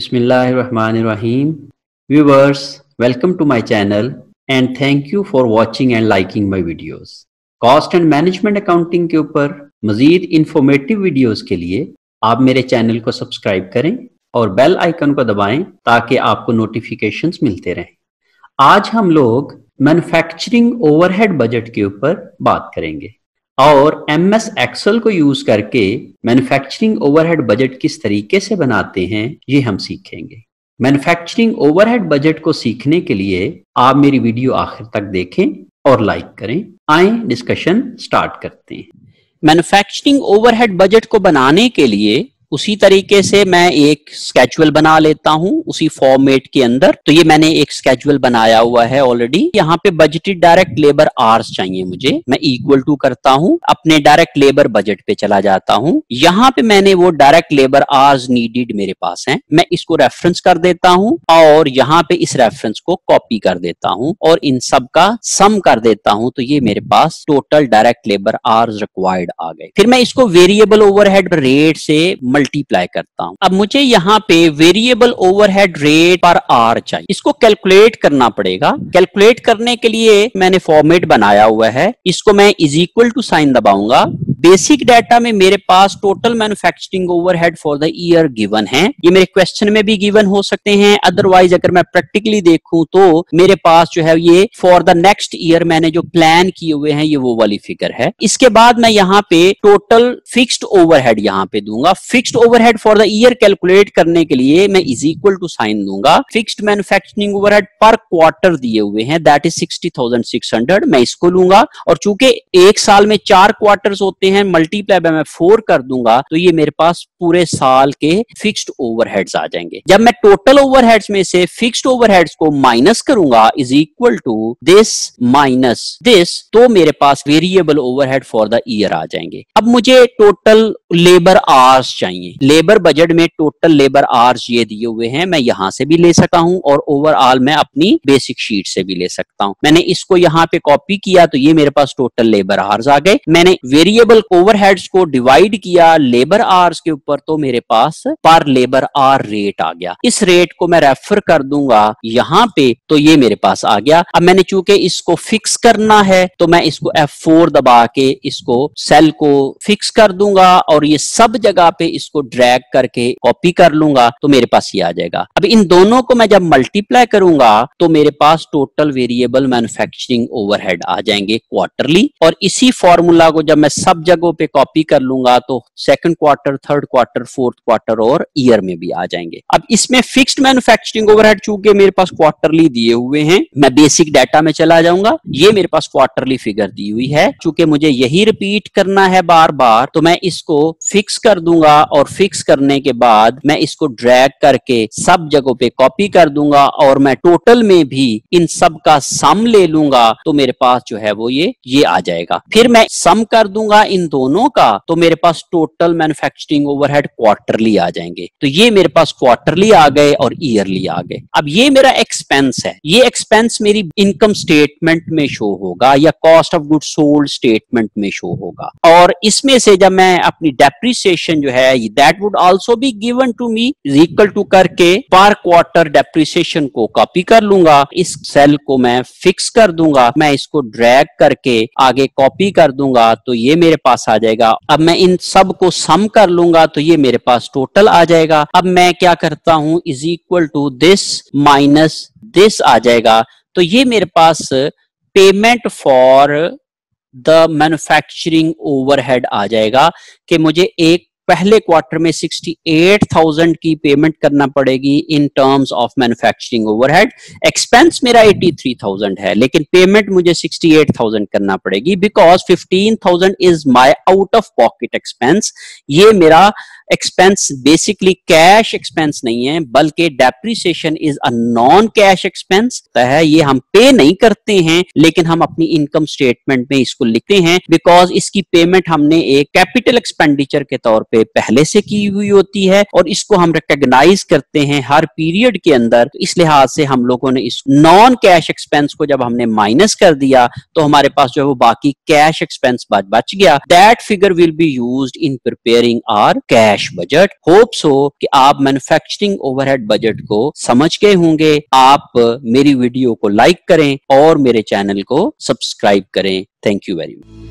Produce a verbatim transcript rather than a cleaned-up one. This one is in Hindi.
Bismillahirrahmanirrahim. Viewers, welcome to my channel and thank you for watching and liking my videos. Cost and Management Accounting के ऊपर मजीद इंफॉर्मेटिव वीडियोस के लिए आप मेरे चैनल को सब्सक्राइब करें और बेल आइकन को दबाएं ताकि आपको नोटिफिकेशंस मिलते रहें। आज हम लोग मैन्युफैक्चरिंग ओवरहेड बजट के ऊपर बात करेंगे और एम एस एक्सेल को यूज करके मैन्युफैक्चरिंग ओवरहेड बजट किस तरीके से बनाते हैं ये हम सीखेंगे। मैन्युफैक्चरिंग ओवरहेड बजट को सीखने के लिए आप मेरी वीडियो आखिर तक देखें और लाइक करें। आए डिस्कशन स्टार्ट करते हैं। मैन्युफैक्चरिंग ओवरहेड बजट को बनाने के लिए उसी तरीके से मैं एक स्केड्यूल बना लेता हूं उसी फॉर्मेट के अंदर। तो ये मैंने एक स्केड्यूल बनाया हुआ है ऑलरेडी। यहाँ पे बजटेड डायरेक्ट लेबर आवर्स चाहिए मुझे। मैं इक्वल टू करता हूं, अपने डायरेक्ट लेबर बजट पे चला जाता हूं। यहाँ पे मैंने वो डायरेक्ट लेबर आवर्स नीडेड मेरे पास हैं, मैं इसको रेफरेंस कर देता हूं और यहाँ पे इस रेफरेंस को कॉपी कर देता हूं और इन सब का सम कर देता हूं। तो ये मेरे पास total direct labour hours required आ गए। फिर मैं इसको वेरिएबल ओवरहेड रेट से मल्टीप्लाई करता हूं। अब मुझे यहाँ पे variable overhead rate per hour चाहिए, इसको कैलकुलेट करना पड़ेगा। कैलकुलेट करने के लिए मैंने फॉर्मेट बनाया हुआ है, इसको मैं इज इक्वल टू साइन दबाऊंगा। बेसिक डाटा में मेरे पास total manufacturing overhead for the year given है। ये मेरे क्वेश्चन में भी गिवन हो सकते हैं, अदरवाइज अगर मैं प्रैक्टिकली देखूं तो मेरे पास जो है ये फॉर द नेक्स्ट ईयर मैंने जो प्लान किए हुए हैं ये वो वाली फिगर है। इसके बाद मैं यहाँ पे टोटल फिक्स्ड ओवरहेड यहाँ पे दूंगा। Fixed overhead for the year calculate करने के लिए मैं इज इक्वल टू साइन दूंगा। Fixed manufacturing overhead per quarter दिए हुए हैं, that is sixty thousand six hundred. मैं इसको लूंगा और चूंकि एक साल में चार क्वार्टर्स होते हैं, मल्टीप्लाई बाय मैं फोर कर दूंगा तो ये मेरे पास पूरे साल के फिक्स्ड ओवरहेड्स आ जाएंगे। जब मैं टोटल ओवरहेड्स में से फिक्स्ड ओवरहेड्स को माइनस करूंगा is equal to this minus this, तो मेरे पास variable overhead for the year आ जाएंगे। अब मुझे टोटल लेबर आवर्स चाहिए। लेबर बजट में टोटल लेबर आवर्स ये दिए हुए हैं, मैं यहां से भी ले सकता हूं और ओवरऑल मैं अपनी बेसिक शीट से भी ले सकता हूं। मैंने इसको यहाँ पे कॉपी किया तो ये मेरे पास टोटल लेबर आवर्स आ गए। मैंने वेरिएबल ओवरहेड्स को डिवाइड किया लेबर आवर्स के ऊपर तो मेरे पास पर लेबर आवर रेट आ गया। इस रेट को मैं रेफर कर दूंगा यहाँ पे तो ये मेरे पास आ गया। अब मैंने चूंकि इसको फिक्स करना है तो मैं इसको एफ फोर दबा के इसको सेल को फिक्स कर दूंगा और ये सब जगह पे इसको ड्रैग करके कॉपी कर लूंगा तो मेरे पास ये आ जाएगा। अब इन दोनों को मैं जब मल्टीप्लाई करूंगा तो मेरे पास टोटल वेरिएबल मैन्युफैक्चरिंग ओवरहेड आ जाएंगे क्वार्टरली। और इसी फॉर्मूला को जब मैं सब जगहों पे कॉपी कर लूंगा तो second quarter, third quarter, fourth quarter और ईयर में भी आ जाएंगे। अब इसमें फिक्स्ड मैन्युफैक्चरिंग ओवरहेड चूंकि मेरे पास क्वार्टरली दिए हुए हैं, मैं बेसिक डाटा में चला जाऊंगा। ये मेरे पास क्वार्टरली फिगर दी हुई है, चूंकि मुझे यही रिपीट करना है बार बार तो मैं इसको फिक्स कर दूंगा और फिक्स करने के बाद मैं इसको ड्रैग करके सब जगहों पे कॉपी कर दूंगा और मैं टोटल में भी इन सब का सम ले लूंगा तो मेरे पास जो है वो ये ये आ जाएगा। फिर मैं सम कर दूंगा इन दोनों का तो मेरे पास टोटल मैन्युफैक्चरिंग ओवरहेड क्वार्टरली आ जाएंगे। तो ये मेरे पास क्वार्टरली आ गए और ईयरली आ गए। अब ये मेरा एक्सपेंस है, ये एक्सपेंस मेरी इनकम स्टेटमेंट में शो होगा या cost of goods sold statement में शो होगा। और इसमें से जब मैं अपनी डेप्रिसिएशन जो है that would also be given to me is equal to करके पर क्वार्टर डेप्रिसिएशन को कॉपी कर लूंगा। इस सेल को मैं फिक्स कर दूंगा, मैं इसको ड्रैग करके आगे कॉपी कर दूंगा तो ये मेरे पास आ जाएगा। अब मैं इन सब को सम कर लूंगा तो ये मेरे पास टोटल आ जाएगा। अब मैं क्या करता हूं is equal to this minus this आ जाएगा। तो ये मेरे पास payment for the manufacturing overhead आ जाएगा कि मुझे एक पहले क्वार्टर में सिक्सटी एट थाउजेंड की पेमेंट करना पड़ेगी in terms of manufacturing overhead. Expense मेरा एटी थ्री थाउजेंड है लेकिन पेमेंट मुझे सिक्सटी एट थाउजेंड करना पड़ेगी because fifteen thousand is my out of pocket expense. ये मेरा एक्सपेंस बेसिकली कैश एक्सपेंस नहीं है बल्कि depreciation is a non cash expense है। ये हम पे नहीं करते हैं लेकिन हम अपनी इनकम स्टेटमेंट में इसको लिखते हैं बिकॉज इसकी पेमेंट हमने एक कैपिटल एक्सपेंडिचर के तौर पे पहले से की हुई होती है और इसको हम रिकॉग्नाइज करते हैं हर पीरियड के अंदर। तो इस लिहाज से हम लोगों ने इस नॉन कैश एक्सपेंस को जब हमने माइनस कर दिया तो हमारे पास जो है वो बाकी कैश एक्सपेंस बच बच गया। That figure will be used in preparing our cash cash budget. Hopes हो कि आप मैन्युफैक्चरिंग ओवरहेड बजट को समझ गए होंगे। आप मेरी वीडियो को लाइक करें और मेरे चैनल को सब्सक्राइब करें। Thank you very much.